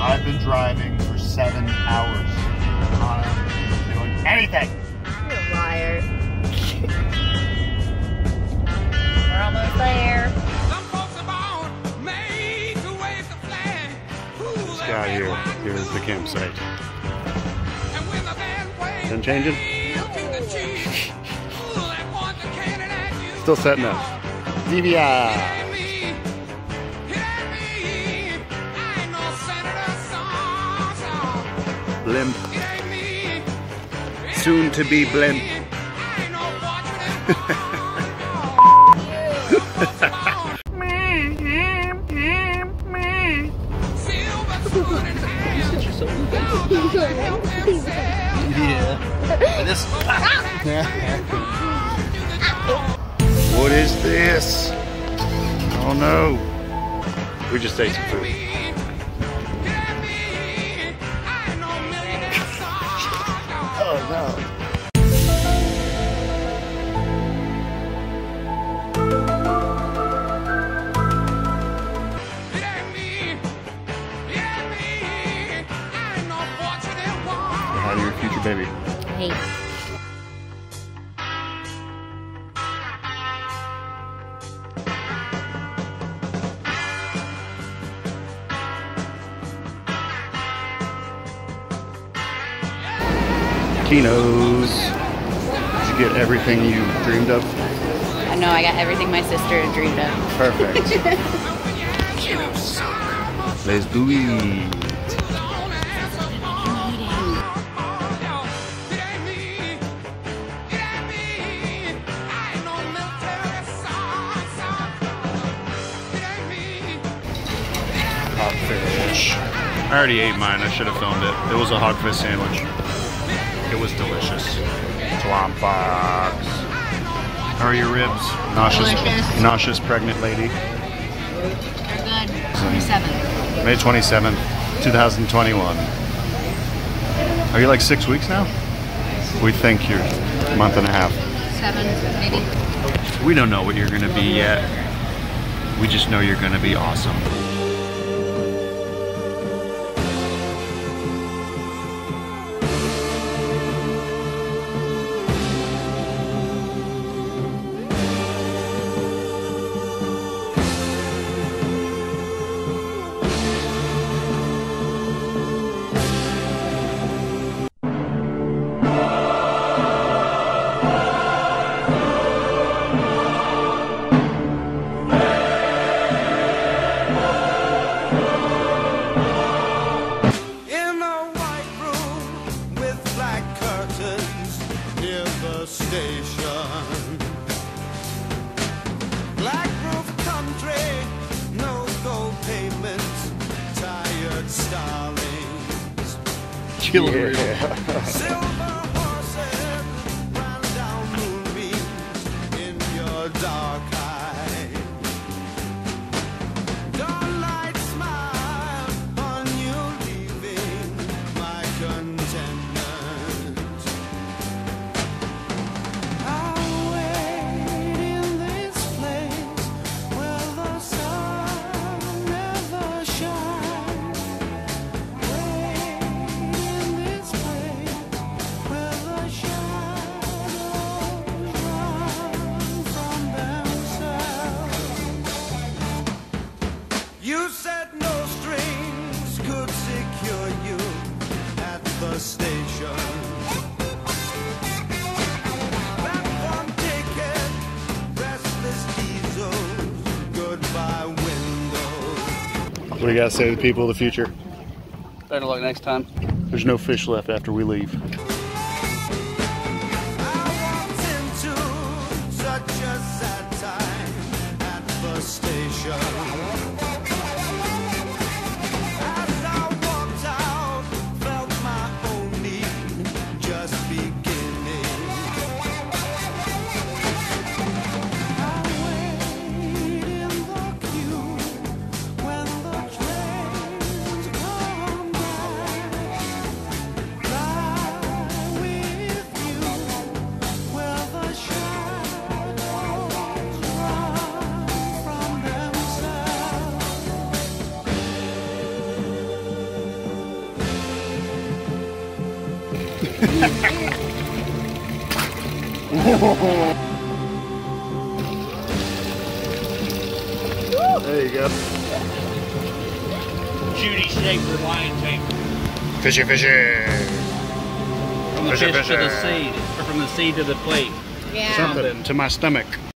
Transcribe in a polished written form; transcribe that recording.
I've been driving for 7 hours. Anna isn't doing anything. You're a liar. We're almost there. This guy here, here's the campsite. Done changing? Still setting up. DVI. Blimp. Soon to be blimp. Yeah. And this. What is this? Oh no. We just ate some food. Oh no. How do your future baby? Hey. Kinos. Did you get everything you dreamed of? I know, I got everything my sister dreamed of. Perfect. Kinos. Let's do it. Hogfish. I already ate mine. I should have filmed it. It was a hogfish sandwich. It was delicious. Swamp fox. How are your ribs? Nauseous, Delicious. nauseous pregnant lady. They're good. 27. May 27th, 2021. Are you like 6 weeks now? We think you're a month and a half. 7, maybe. We don't know what you're gonna be yet. We just know you're gonna be awesome. Station, black roof country, no gold payments, tired starlings, Killer. silver horses, ran down moonbeams in your dark eye. Dawnlight smile on you leaving my contentment. You said no strings could secure you at the station. Platform ticket, restless diesels, goodbye windows. What do you gotta say to the people of the future? Better luck next time. There's no fish left after we leave. I walked into such a sad time at the station. As I walked out, felt my own need just beginning. I wait in the queue when the trains come back. Life There you go. Judy shaped with lion tamer. Fishy, fishy. From the Fishy, fish to the fishy. seed, or from the seed to the plate. Yeah. Something to my stomach.